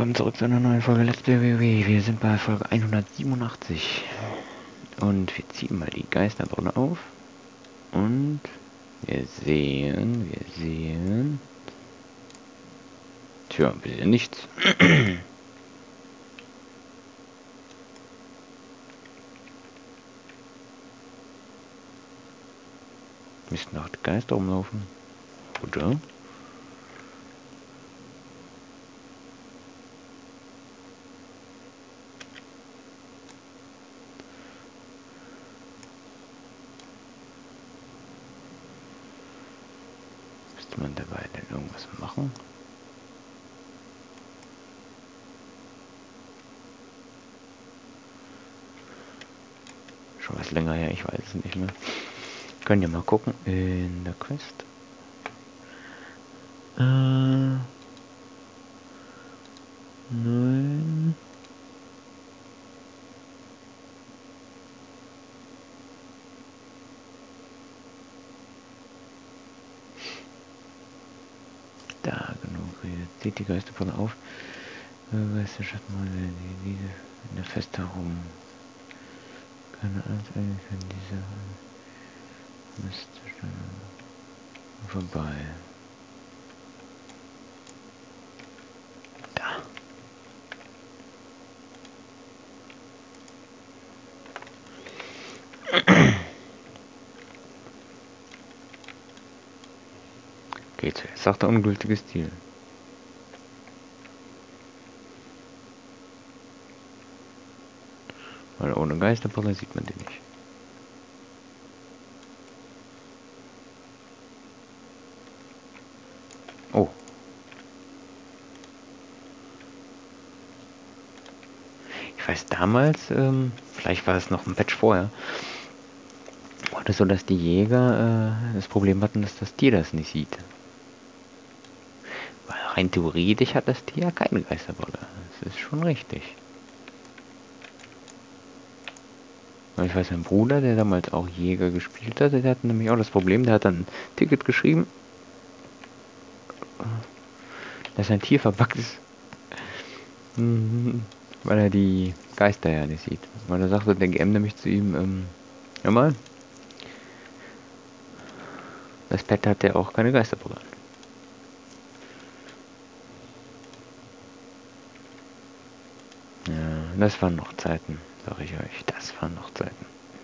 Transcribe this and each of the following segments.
willkommen zurück zu einer neuen Folge Let's Play WoW. Wir sind bei Folge 187 und wir ziehen mal die Geisterbrille auf und wir sehen, tja, wir sehen nichts. Müssten noch die Geister rumlaufen, oder? Müsste man dabei denn irgendwas machen? Schon was länger her, ich weiß es nicht mehr. Können ja mal gucken in der Quest. Nein. Da, genug. Zieht die Geisterbrille auf. Weißt du, Schattenmale, die in der Feste herum. Keine Ahnung, wenn diese Mist vorbei. Da. Geht zuerst, sagt der ungültige Stil. Weil ohne Geisterbrille sieht man den nicht. Oh. Ich weiß damals, vielleicht war es noch ein Patch vorher, war das so, dass die Jäger das Problem hatten, dass das Tier das nicht sieht. Weil rein theoretisch hat das Tier ja keine Geisterbrille. Das ist schon richtig. Ich weiß, mein Bruder, der damals auch Jäger gespielt hat, der hatte nämlich auch das Problem, der hat dann ein Ticket geschrieben, dass ein Tier verbuggt ist, weil er die Geister ja nicht sieht. Weil er sagte der GM nämlich zu ihm, hör mal, das Pet hat ja auch keine Geisterbrille. Ja, das waren noch Zeiten, sag ich euch, das waren noch Zeiten.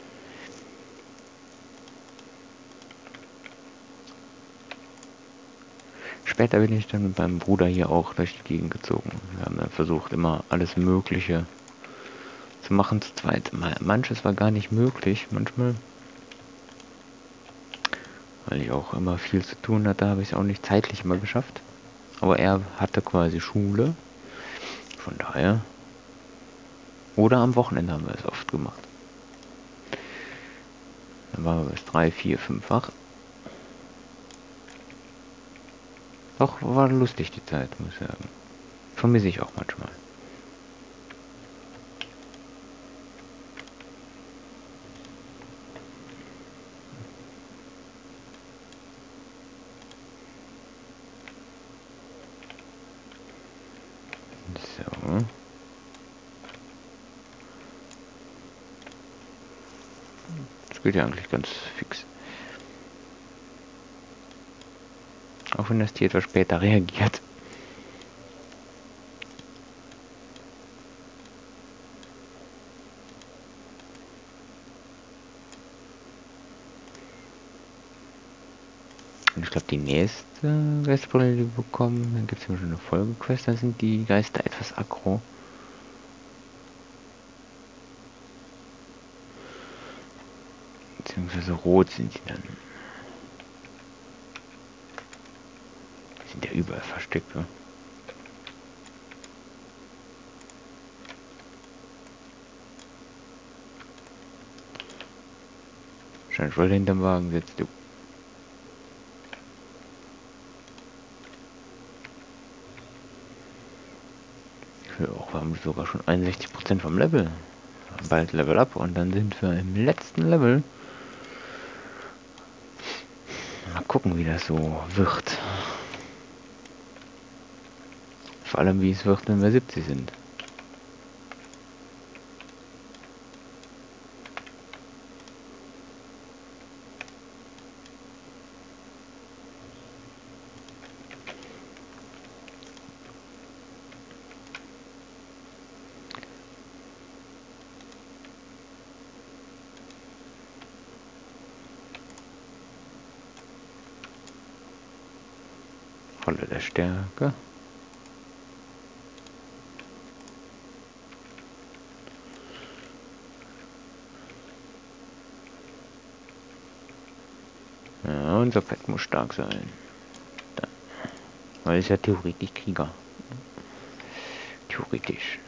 Später bin ich dann mit meinem Bruder hier auch durch die Gegend gezogen. Wir haben dann versucht, immer alles Mögliche zu machen zu zweit. Manches war gar nicht möglich, manchmal. Weil ich auch immer viel zu tun hatte, habe ich es auch nicht zeitlich immer geschafft. Aber er hatte quasi Schule. Von daher. Oder am Wochenende haben wir es oft gemacht. Dann waren wir bis 3, 4, 5 wach. Doch, war lustig die Zeit, muss ich sagen. Vermisse ich auch manchmal. So. Das geht ja eigentlich ganz fix. Auch wenn das Tier etwas später reagiert. Und ich glaube, die nächste Geisterbrille, die wir bekommen, dann gibt es immer schon eine Folgequest, da sind die Geister etwas aggro. Beziehungsweise rot sind die dann. Die sind ja überall versteckt, oder? Scheint wohl hinterm Wagen sitzt, du. Auch wir haben sogar schon 61% vom Level. Bald Level up und dann sind wir im letzten Level. Mal gucken, wie das so wird. Vor allem, wie es wird, wenn wir 70 sind. Rolle der Stärke. Ja, unser Pet muss stark sein. Da. Weil ist ja theoretisch Krieger. Theoretisch.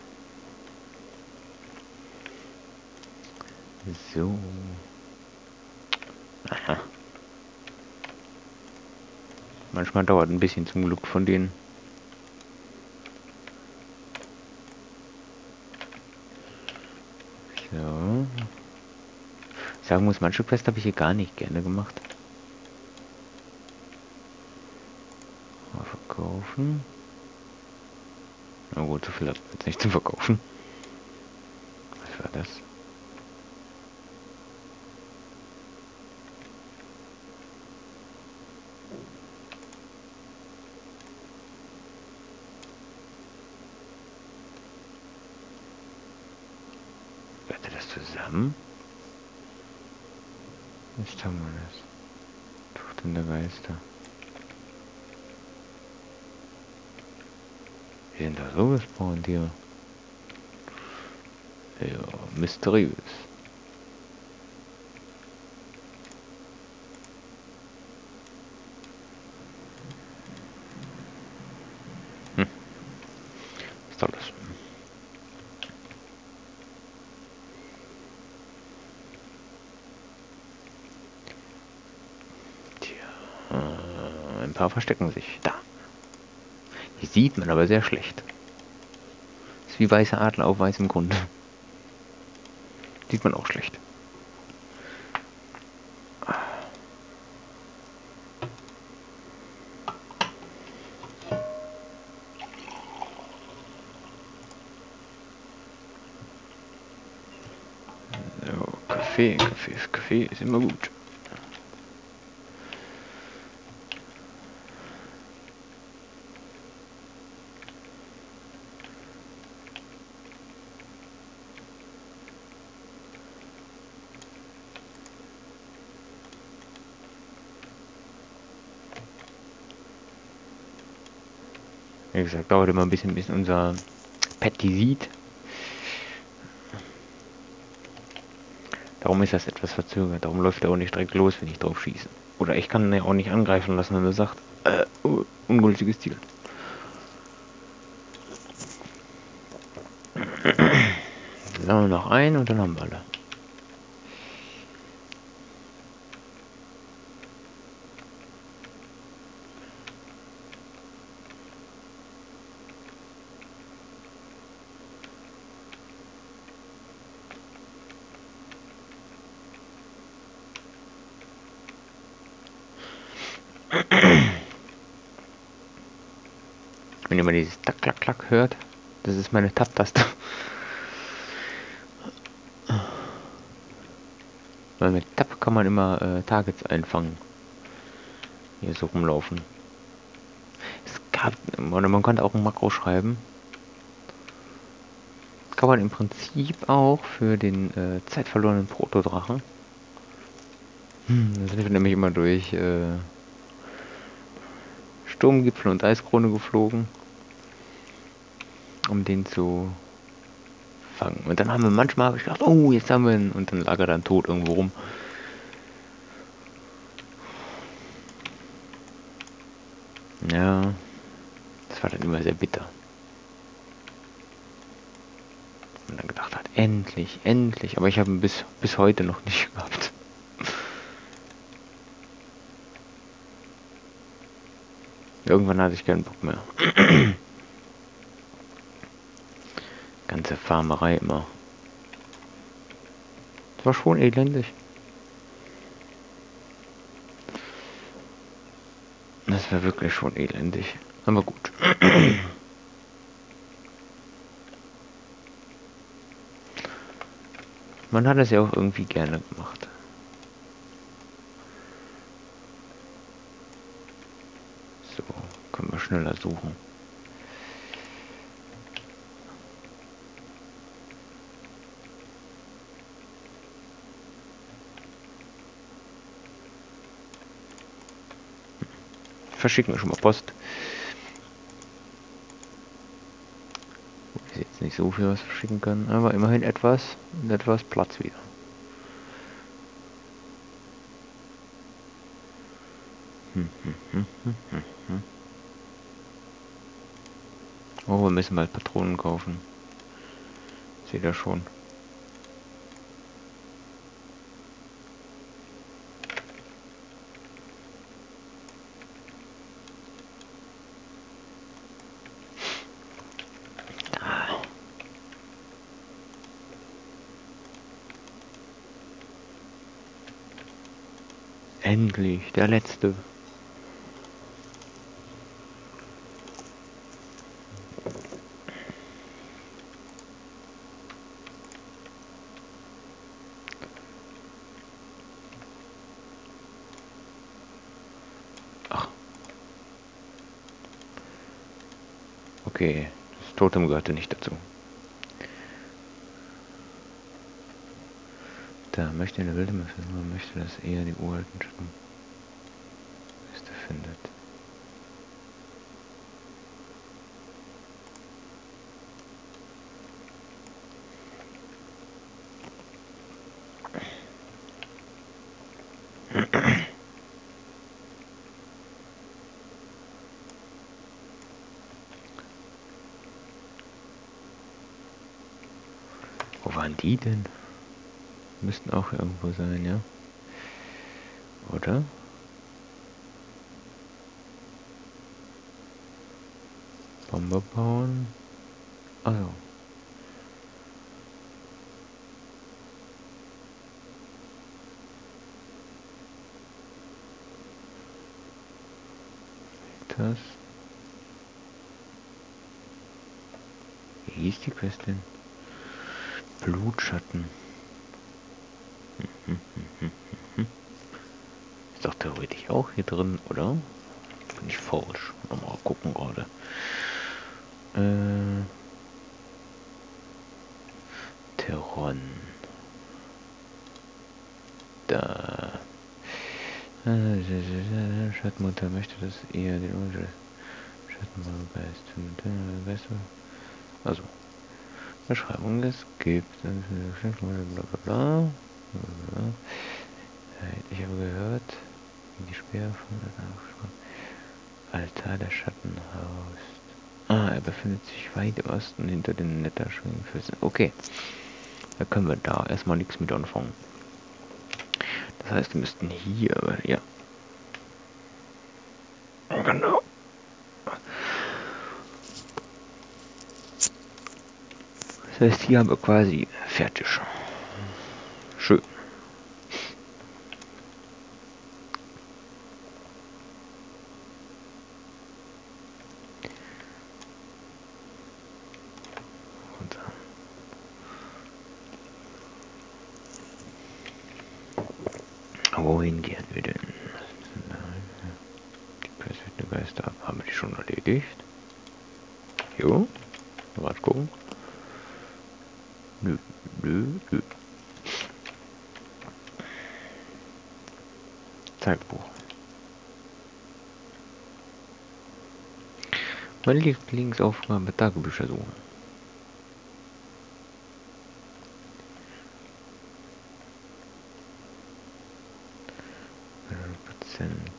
So. Aha. Manchmal dauert ein bisschen zum Glück von denen. So. Ich sagen muss, manche Quests habe ich hier gar nicht gerne gemacht. Mal verkaufen. Na gut, so viel hat jetzt nicht zu verkaufen. Was war das? Gehört das zusammen? Jetzt haben wir das. Tuch der Geister. Wie sind da so gespawnt hier? Ja, mysteriös. Hm, ist doch das. Tja, ein paar verstecken sich. Da. Die sieht man aber sehr schlecht. Ist wie weiße Adler auf weißem Grund. Sieht man auch schlecht. So, Kaffee ist immer gut. Wie gesagt, dauert immer ein bisschen, bis unser Pet die sieht. Darum ist das etwas verzögert. Darum läuft er auch nicht direkt los, wenn ich drauf schieße. Oder ich kann ihn ja auch nicht angreifen lassen, wenn er sagt, ungültiges Ziel. Sammeln wir noch ein und dann haben wir alle. Wenn ihr mal dieses Tack, Klack, Klack hört, das ist meine Tab-Taste. Weil mit Tab kann man immer Targets einfangen. Hier so rumlaufen. Es gab, oder man konnte auch ein Makro schreiben. Kann man im Prinzip auch für den zeitverlorenen Protodrachen. Da sind wir nämlich immer durch Sturmgipfel und Eiskrone geflogen, um den zu fangen. Und dann haben wir manchmal gedacht, oh, jetzt haben wir ihn. Und dann lag er dann tot irgendwo rum. Ja, das war dann immer sehr bitter. Und dann gedacht hat, endlich, endlich. Aber ich habe ihn bis heute noch nicht gehabt. Irgendwann hatte ich keinen Bock mehr. Ganze Farmerei immer. Das war schon elendig. Das war wirklich schon elendig. Aber gut. Man hat es ja auch irgendwie gerne gemacht. So, können wir schneller suchen. Verschicken wir schon mal Post. Ist jetzt nicht so viel, was verschicken können, aber immerhin etwas und etwas Platz wieder. Oh, wir müssen mal Patronen kaufen. Seht ihr schon. Endlich, der letzte. Ach. Okay, das Totem gehörte nicht dazu. Da möchte eine wilde man möchte, dass er die uralten Schatten findet. Wo waren die denn? Müssten auch irgendwo sein, ja? Oder? Bombe bauen. Also. Das. Wie hieß die Quest denn? Blutschatten. Ist doch theoretisch auch hier drin, oder? Bin ich falsch? Mal gucken gerade. Terron. Da. Schattenmutter möchte, dass ihr den Schattengeist findet. Also. Beschreibung es gibt. Blablabla. Ich habe gehört, wie die Speer von Altar der Schatten haust. Ah, er befindet sich weit im Osten hinter den Netterschwingenfüßen. Okay. Da können wir da erstmal nichts mit anfangen. Das heißt, wir müssten hier, ja. Genau. Das heißt, hier haben wir quasi fertig. Schön. Und wohin gehen wir denn? Die persönlichen Geister haben wir die schon erledigt. Jo. Mal gucken. Nö. Tagebuch. Meine Lieblingsaufgabe: Tagebücher suchen. Prozent.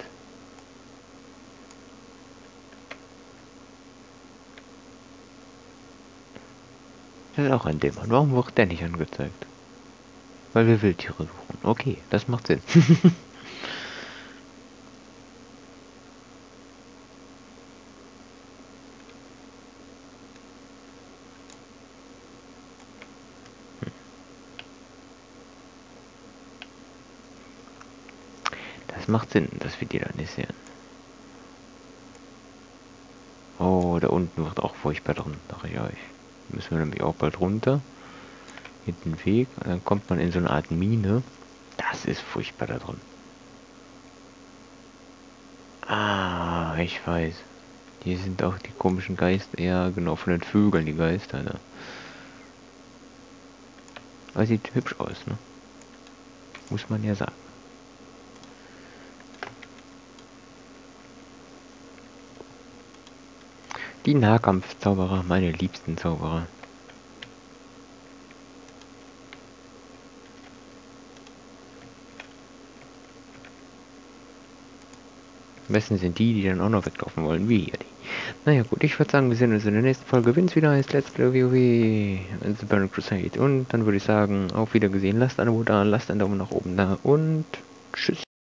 Das ist auch ein Thema. Warum wird der nicht angezeigt? Weil wir Wildtiere suchen. Okay, das macht Sinn. Das macht Sinn, dass wir die da nicht sehen. Oh, da unten wird auch furchtbar drin, sag ich euch. Müssen wir nämlich auch bald runter. Hinten Weg. Und dann kommt man in so eine Art Mine. Das ist furchtbar da drin. Ah, ich weiß. Hier sind auch die komischen Geister. Ja, genau, von den Vögeln die Geister, ne? Aber sieht hübsch aus, ne? Muss man ja sagen. Die Nahkampfzauberer, meine liebsten Zauberer. Am besten sind die, die dann auch noch weglaufen wollen, wie hier die. Naja gut, ich würde sagen, wir sehen uns in der nächsten Folge, wenn es wieder heißt Let's Play WoW The Burning Crusade. Und dann würde ich sagen, auf Wiedergesehen, lasst ein Abo da, lasst einen Daumen nach oben da und tschüss.